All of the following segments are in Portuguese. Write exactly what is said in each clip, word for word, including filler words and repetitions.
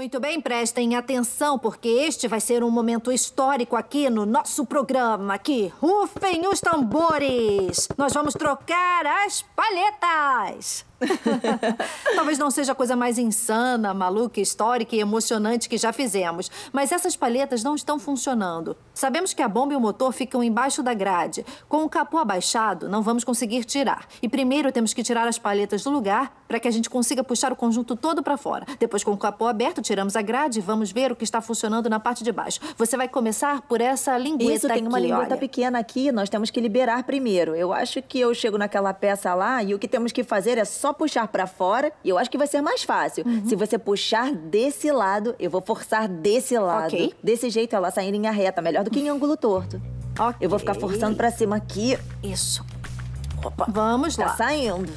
Muito bem, prestem atenção, porque este vai ser um momento histórico aqui no nosso programa. Aqui, rufem os tambores! Nós vamos trocar as palhetas! Talvez não seja a coisa mais insana, maluca, histórica e emocionante que já fizemos, mas essas palhetas não estão funcionando. Sabemos que a bomba e o motor ficam embaixo da grade. Com o capô abaixado, não vamos conseguir tirar. E primeiro temos que tirar as palhetas do lugar para que a gente consiga puxar o conjunto todo para fora. Depois, com o capô aberto, tiramos a grade e vamos ver o que está funcionando na parte de baixo. Você vai começar por essa lingueta. Isso, tem uma aqui, lingueta olha. pequena aqui, nós temos que liberar primeiro. Eu acho que eu chego naquela peça lá e o que temos que fazer é só puxar para fora e eu acho que vai ser mais fácil. Uhum. Se você puxar desse lado, eu vou forçar desse lado. Okay. Desse jeito ela sai em linha reta, melhor do que em ângulo torto. Okay. Eu vou ficar forçando para cima aqui. Isso. Opa. Vamos lá. Tá saindo.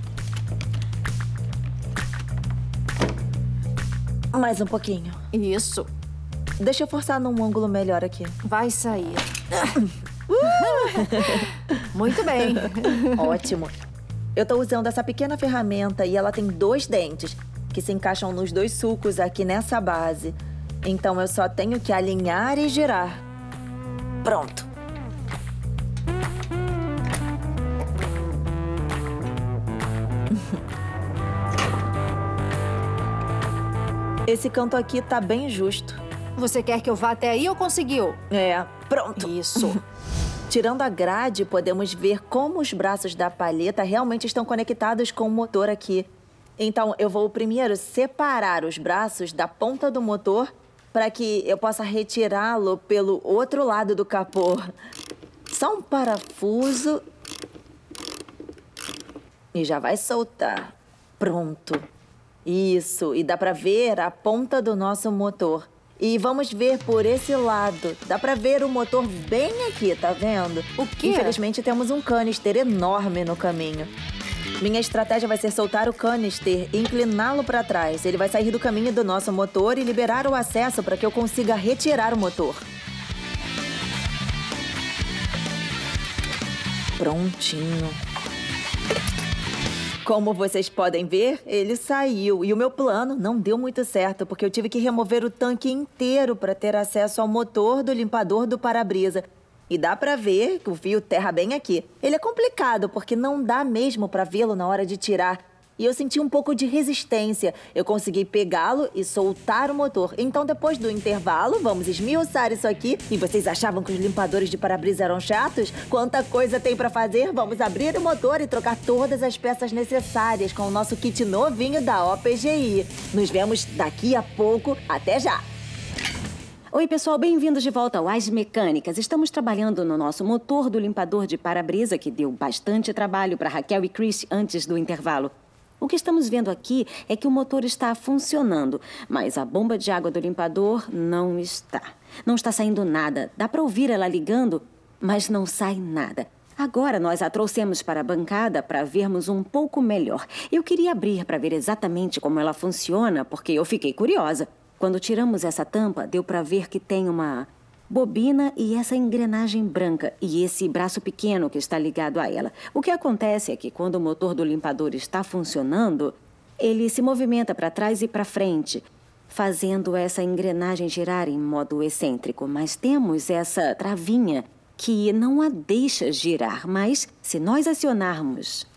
Mais um pouquinho. Isso. Deixa eu forçar num ângulo melhor aqui. Vai sair. Muito bem. Ótimo. Eu tô usando essa pequena ferramenta e ela tem dois dentes que se encaixam nos dois sulcos aqui nessa base. Então eu só tenho que alinhar e girar. Pronto. Esse canto aqui tá bem justo. Você quer que eu vá até aí ou conseguiu? É, pronto. Isso. Tirando a grade, podemos ver como os braços da palheta realmente estão conectados com o motor aqui. Então, eu vou primeiro separar os braços da ponta do motor para que eu possa retirá-lo pelo outro lado do capô. Só um parafuso e já vai soltar. Pronto. Isso, e dá para ver a ponta do nosso motor. E vamos ver por esse lado. Dá pra ver o motor bem aqui, tá vendo? O quê? Infelizmente, temos um canister enorme no caminho. Minha estratégia vai ser soltar o canister e incliná-lo pra trás. Ele vai sair do caminho do nosso motor e liberar o acesso para que eu consiga retirar o motor. Prontinho. Como vocês podem ver, ele saiu. E o meu plano não deu muito certo, porque eu tive que remover o tanque inteiro para ter acesso ao motor do limpador do para-brisa. E dá para ver que o fio terra bem aqui. Ele é complicado, porque não dá mesmo para vê-lo na hora de tirar. E eu senti um pouco de resistência. Eu consegui pegá-lo e soltar o motor. Então, depois do intervalo, vamos esmiuçar isso aqui. E vocês achavam que os limpadores de para-brisa eram chatos? Quanta coisa tem para fazer! Vamos abrir o motor e trocar todas as peças necessárias com o nosso kit novinho da O P G I. Nos vemos daqui a pouco. Até já! Oi, pessoal, bem-vindos de volta ao As Mecânicas. Estamos trabalhando no nosso motor do limpador de para-brisa, que deu bastante trabalho para Raquel e Chris antes do intervalo. O que estamos vendo aqui é que o motor está funcionando, mas a bomba de água do limpador não está. Não está saindo nada. Dá para ouvir ela ligando, mas não sai nada. Agora nós a trouxemos para a bancada para vermos um pouco melhor. Eu queria abrir para ver exatamente como ela funciona, porque eu fiquei curiosa. Quando tiramos essa tampa, deu para ver que tem uma bobina e essa engrenagem branca e esse braço pequeno que está ligado a ela. O que acontece é que quando o motor do limpador está funcionando, ele se movimenta para trás e para frente, fazendo essa engrenagem girar em modo excêntrico. Mas temos essa travinha que não a deixa girar, mas se nós acionarmos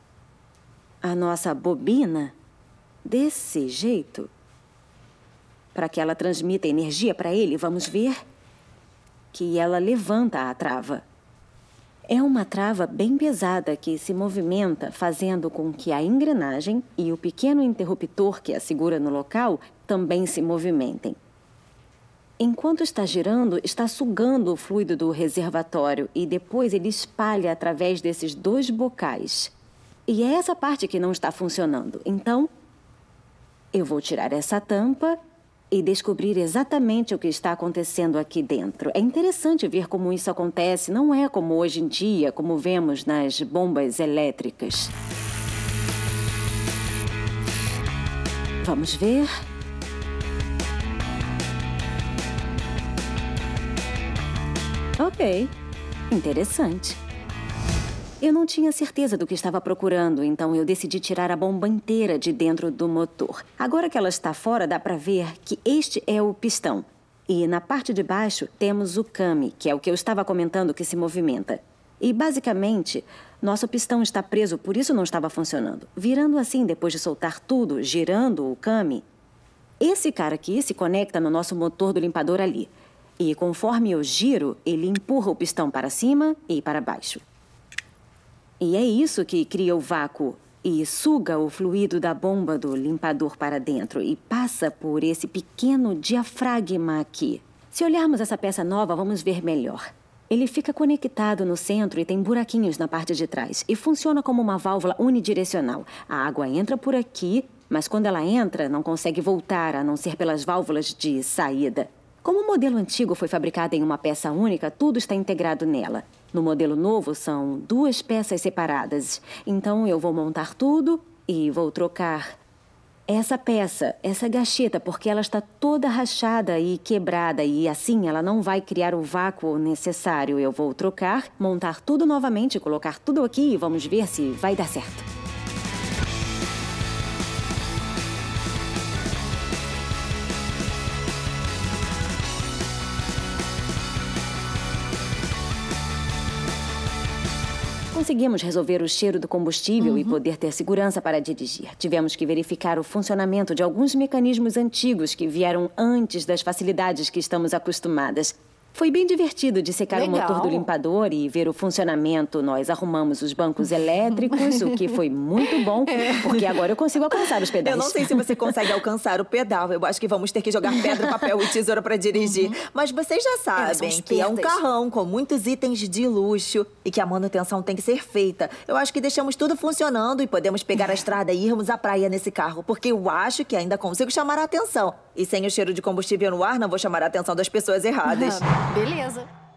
a nossa bobina desse jeito, para que ela transmita energia para ele, vamos ver que ela levanta a trava. É uma trava bem pesada que se movimenta, fazendo com que a engrenagem e o pequeno interruptor que a segura no local também se movimentem. Enquanto está girando, está sugando o fluido do reservatório e depois ele espalha através desses dois bocais. E é essa parte que não está funcionando. Então, eu vou tirar essa tampa e descobrir exatamente o que está acontecendo aqui dentro. É interessante ver como isso acontece. Não é como hoje em dia, como vemos nas bombas elétricas. Vamos ver. Ok. Interessante. Eu não tinha certeza do que estava procurando, então eu decidi tirar a bomba inteira de dentro do motor. Agora que ela está fora, dá para ver que este é o pistão. E na parte de baixo temos o came, que é o que eu estava comentando que se movimenta. E basicamente, nosso pistão está preso, por isso não estava funcionando. Virando assim, depois de soltar tudo, girando o came, esse cara aqui se conecta no nosso motor do limpador ali. E conforme eu giro, ele empurra o pistão para cima e para baixo. E é isso que cria o vácuo e suga o fluido da bomba do limpador para dentro e passa por esse pequeno diafragma aqui. Se olharmos essa peça nova, vamos ver melhor. Ele fica conectado no centro e tem buraquinhos na parte de trás. E funciona como uma válvula unidirecional. A água entra por aqui, mas quando ela entra, não consegue voltar, a não ser pelas válvulas de saída. Como o modelo antigo foi fabricado em uma peça única, tudo está integrado nela. No modelo novo, são duas peças separadas. Então, eu vou montar tudo e vou trocar essa peça, essa gacheta, porque ela está toda rachada e quebrada. E assim, ela não vai criar o vácuo necessário. Eu vou trocar, montar tudo novamente, colocar tudo aqui e vamos ver se vai dar certo. Conseguimos resolver o cheiro do combustível uhum. e poder ter segurança para dirigir. Tivemos que verificar o funcionamento de alguns mecanismos antigos que vieram antes das facilidades que estamos acostumadas. Foi bem divertido de secar Legal. o motor do limpador e ver o funcionamento. Nós arrumamos os bancos elétricos, o que foi muito bom, porque agora eu consigo alcançar os pedais. Eu não sei se você consegue alcançar o pedal. Eu acho que vamos ter que jogar pedra, papel e tesoura para dirigir. Uhum. Mas vocês já sabem que é um carrão com muitos itens de luxo e que a manutenção tem que ser feita. Eu acho que deixamos tudo funcionando e podemos pegar a estrada e irmos à praia nesse carro, porque eu acho que ainda consigo chamar a atenção. E sem o cheiro de combustível no ar, não vou chamar a atenção das pessoas erradas. Beleza.